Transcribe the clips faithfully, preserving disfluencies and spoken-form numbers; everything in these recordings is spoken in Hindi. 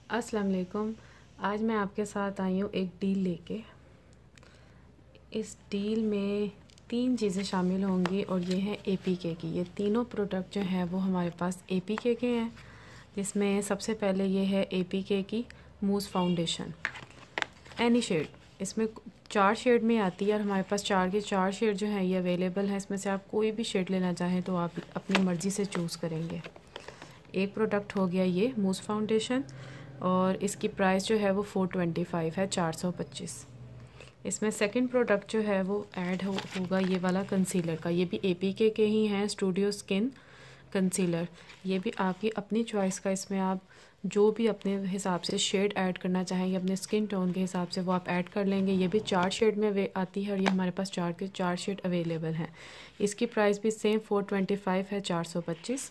अस्सलाम वालेकुम। आज मैं आपके साथ आई हूँ एक डील लेके। इस डील में तीन चीज़ें शामिल होंगी और ये हैं एपीके की। ये तीनों प्रोडक्ट जो हैं वो हमारे पास एपीके के हैं, जिसमें सबसे पहले ये है एपीके की मूस फाउंडेशन एनी शेड। इसमें चार शेड में आती है और हमारे पास चार के चार शेड जो हैं ये अवेलेबल हैं। इसमें से आप कोई भी शेड लेना चाहें तो आप अपनी मर्ज़ी से चूज़ करेंगे। एक प्रोडक्ट हो गया ये मूस फाउंडेशन और इसकी प्राइस जो है वो फोर ट्वेंटी फाइव है, चार सौ पच्चीस। इसमें सेकंड प्रोडक्ट जो है वो ऐड हो, होगा ये वाला कंसीलर का। ये भी एपीके के ही हैं, स्टूडियो स्किन कंसीलर। ये भी आपकी अपनी चॉइस का, इसमें आप जो भी अपने हिसाब से शेड ऐड करना चाहेंगे अपने स्किन टोन के हिसाब से वो आप ऐड कर लेंगे। ये भी चार शेड में वे आती है और ये हमारे पास चार के चार शेड अवेलेबल हैं। इसकी प्राइस भी सेम फोर ट्वेंटी फाइव है, चार सौ पच्चीस।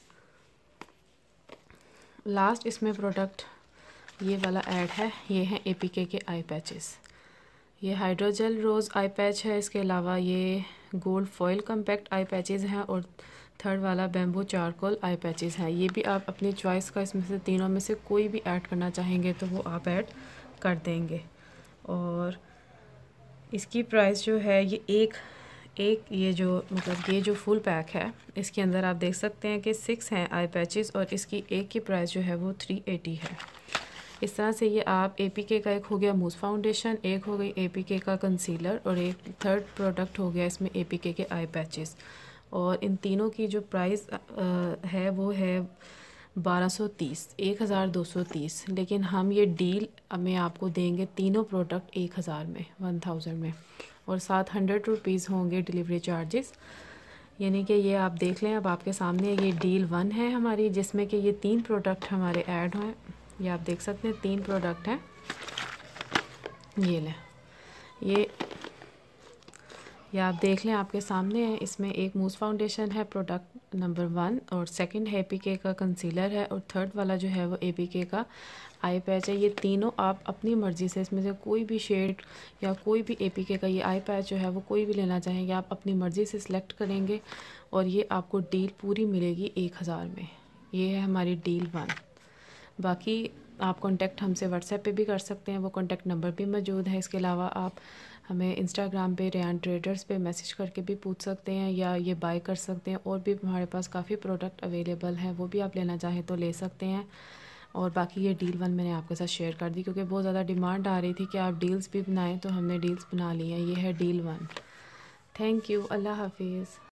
लास्ट इसमें प्रोडक्ट ये वाला ऐड है, ये है एपीके के आई पैचेस। ये हाइड्रोजेल रोज़ आई पैच है, इसके अलावा ये gold foil compact eye patches हैं और थर्ड वाला बैम्बू चारकोल आई पैचेस हैं। ये भी आप अपनी चॉइस का, इसमें से तीनों में से कोई भी ऐड करना चाहेंगे तो वो आप ऐड कर देंगे। और इसकी प्राइस जो है ये एक एक ये जो मतलब ये जो फुल पैक है इसके अंदर आप देख सकते हैं कि सिक्स हैं आई पैचेस और इसकी एक की प्राइस जो है वो थ्री एटी है। इस तरह से ये आप एपीके का एक हो गया मूस फाउंडेशन, एक हो गई एपीके का कंसीलर और एक थर्ड प्रोडक्ट हो गया इसमें एपीके के आई पैचेस। और इन तीनों की जो प्राइस है वो है बारह सौ तीस, एक हज़ार दो सौ तीस। लेकिन हम ये डील में आपको देंगे तीनों प्रोडक्ट एक हज़ार में, वन थाउजेंड में, और साथ हंड्रेड रुपीज़ होंगे डिलीवरी चार्जेस। यानी कि ये आप देख लें, अब आपके सामने ये डील वन है हमारी, जिसमें कि ये तीन प्रोडक्ट हमारे ऐड हैं। ये आप देख सकते हैं तीन प्रोडक्ट हैं। ये लें, ये ये आप देख लें आपके सामने है। इसमें एक मूस फाउंडेशन है प्रोडक्ट नंबर वन, और सेकंड है एपीके का कंसीलर है, और थर्ड वाला जो है वो एपीके का आई पैच है। ये तीनों आप अपनी मर्ज़ी से इसमें से कोई भी शेड या कोई भी एपीके का ये आई पैच जो है वो कोई भी लेना चाहेंगे आप अपनी मर्ज़ी से सिलेक्ट करेंगे और ये आपको डील पूरी मिलेगी एक हज़ार में। ये है हमारी डील वन। बाकी आप कांटेक्ट हमसे व्हाट्सएप पे भी कर सकते हैं, वो कांटेक्ट नंबर भी मौजूद है। इसके अलावा आप हमें इंस्टाग्राम पे रेयान ट्रेडर्स पे मैसेज करके भी पूछ सकते हैं या ये बाय कर सकते हैं। और भी हमारे पास काफ़ी प्रोडक्ट अवेलेबल हैं, वो भी आप लेना चाहें तो ले सकते हैं। और बाकी ये डील वन मैंने आपके साथ शेयर कर दी क्योंकि बहुत ज़्यादा डिमांड आ रही थी कि आप डील्स भी बनाएं, तो हमने डील्स बना ली हैं। ये है डील वन। थैंक यू, अल्लाह हाफिज़।